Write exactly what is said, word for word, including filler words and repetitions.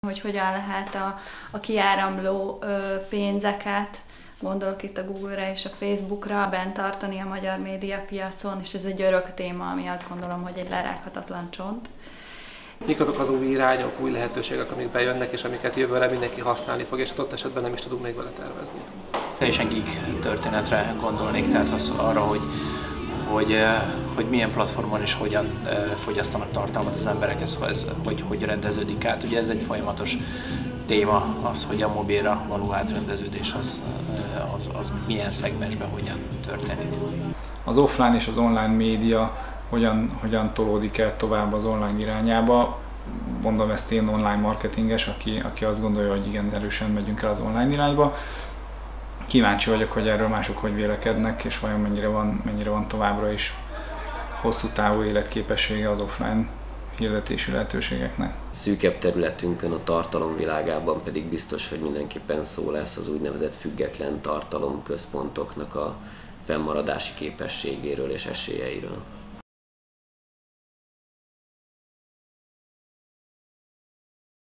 Hogy hogyan lehet a, a kiáramló ö, pénzeket, gondolok itt a Google-ra és a Facebookra, bent tartani a magyar médiapiacon, és ez egy örök téma, ami azt gondolom, hogy egy lerághatatlan csont. Mik azok az új irányok, új lehetőségek, amik bejönnek, és amiket jövőre mindenki használni fog, és ott esetben nem is tudunk még vele tervezni? Teljesen geek történetre gondolnék, tehát az arra, hogy, hogy, hogy milyen platformon és hogyan fogyasztanak tartalmat az emberek, ez, hogy, hogy rendeződik át. Ugye ez egy folyamatos téma, az, hogy a mobilra való átrendeződés az, az, az milyen szegmensben hogyan történik. Az offline és az online média hogyan, hogyan tolódik el tovább az online irányába. Mondom ezt én online marketinges, aki, aki azt gondolja, hogy igen, erősen megyünk el az online irányba. Kíváncsi vagyok, hogy erről mások hogy vélekednek, és vajon mennyire van, mennyire van továbbra is hosszú távú életképessége az offline hirdetési lehetőségeknek. Szűkebb területünkön, a tartalom világában pedig biztos, hogy mindenképpen szó lesz az úgynevezett független tartalomközpontoknak a fennmaradási képességéről és esélyeiről.